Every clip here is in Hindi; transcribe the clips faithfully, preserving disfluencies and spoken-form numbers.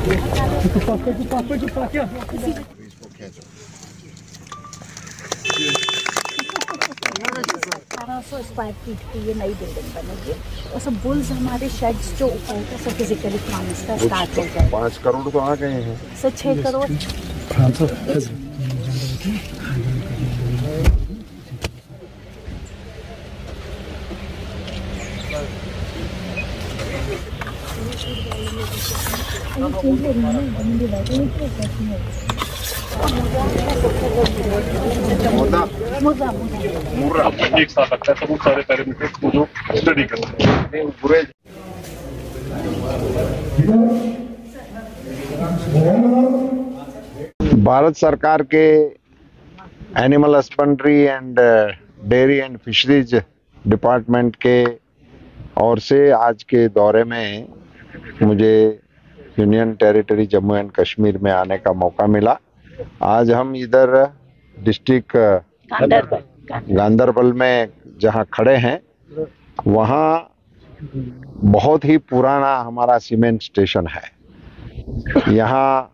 अठारह सौ स्क्वायर फीट की ये नई बिल्डिंग बनेगी और सब बुल्स हमारे शेड्स जो ऊपर का सब फिजिकली काम इसका स्टार्ट हो जाएगा। पाँच करोड़ तो आ गए हैं सर छः करोड़ एक साथ लगता है, सब सारे पैरामीटर्स को जो स्टडी करते हैं पूरे। भारत सरकार के animal husbandry and dairy and fisheries department के ओर से आज के दौरे में मुझे union territory Jammu and Kashmir में आने का मौका मिला। आज हम इधर डिस्ट्रिक्ट गांदरबल में जहां खड़े हैं वहां बहुत ही पुराना हमारा सीमेंट स्टेशन है। यहाँ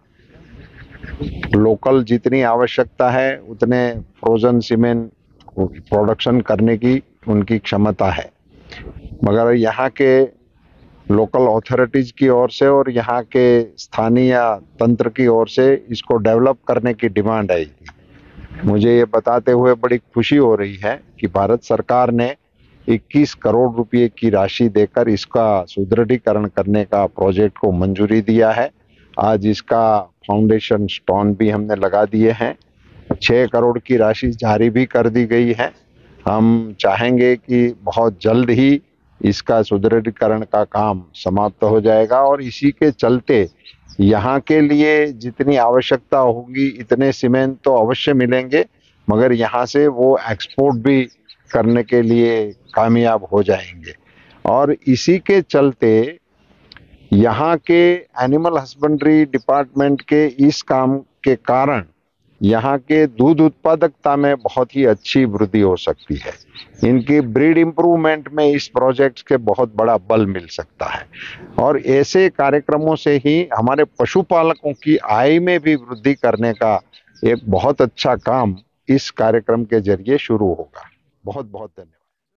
लोकल जितनी आवश्यकता है उतने फ्रोजन सीमेंट प्रोडक्शन करने की उनकी क्षमता है, मगर यहाँ के लोकल अथॉरिटीज की ओर से और यहाँ के स्थानीय तंत्र की ओर से इसको डेवलप करने की डिमांड आई थी। मुझे ये बताते हुए बड़ी खुशी हो रही है कि भारत सरकार ने इक्कीस करोड़ रुपए की राशि देकर इसका सुदृढ़ीकरण करने का प्रोजेक्ट को मंजूरी दिया है। आज इसका फाउंडेशन स्टोन भी हमने लगा दिए हैं। छः करोड़ की राशि जारी भी कर दी गई है। हम चाहेंगे कि बहुत जल्द ही इसका सुदृढ़ीकरण का काम समाप्त हो जाएगा और इसी के चलते यहाँ के लिए जितनी आवश्यकता होगी इतने सीमेंट तो अवश्य मिलेंगे, मगर यहाँ से वो एक्सपोर्ट भी करने के लिए कामयाब हो जाएंगे। और इसी के चलते यहाँ के एनिमल हस्बेंड्री डिपार्टमेंट के इस काम के कारण यहाँ के दूध उत्पादकता में बहुत ही अच्छी वृद्धि हो सकती है। इनकी ब्रीड इम्प्रूवमेंट में इस प्रोजेक्ट के बहुत बड़ा बल मिल सकता है और ऐसे कार्यक्रमों से ही हमारे पशुपालकों की आय में भी वृद्धि करने का एक बहुत अच्छा काम इस कार्यक्रम के जरिए शुरू होगा। बहुत बहुत धन्यवाद।